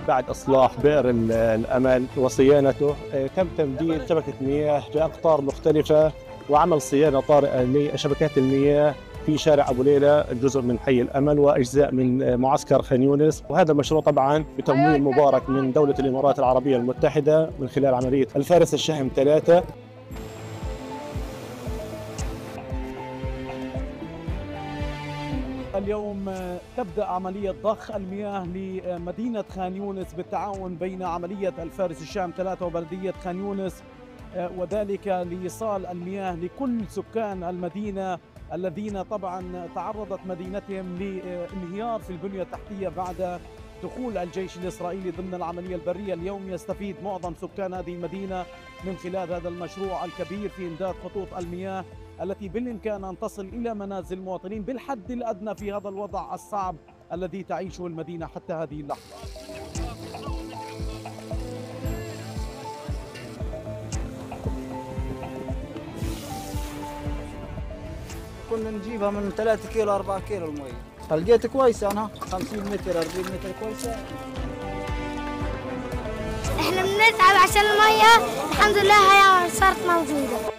بعد إصلاح بئر الأمل وصيانته تم تمديد شبكة مياه بأقطار مختلفة وعمل صيانة طارئة لشبكات المياه في شارع أبو ليلى، جزء من حي الأمل وأجزاء من معسكر خان يونس. وهذا المشروع طبعا بتمويل مبارك من دولة الإمارات العربية المتحدة من خلال عملية الفارس الشهم 3. اليوم تبدأ عملية ضخ المياه لمدينة خان يونس بالتعاون بين عملية الفارس الشهم 3 وبلدية خان يونس، وذلك لإيصال المياه لكل سكان المدينة الذين طبعا تعرضت مدينتهم لانهيار في البنية التحتية بعد دخول الجيش الإسرائيلي ضمن العملية البرية. اليوم يستفيد معظم سكان هذه المدينة من خلال هذا المشروع الكبير في إمداد خطوط المياه التي بالإمكان أن تصل إلى منازل المواطنين بالحد الأدنى في هذا الوضع الصعب الذي تعيشه المدينة حتى هذه اللحظة. كنا نجيبها من 3 كيلو 4 كيلو المي. لقيت كويسة أنا 50 متر 40 متر كويسة. احنا بنتعب عشان المية، الحمد لله هي صارت موجودة.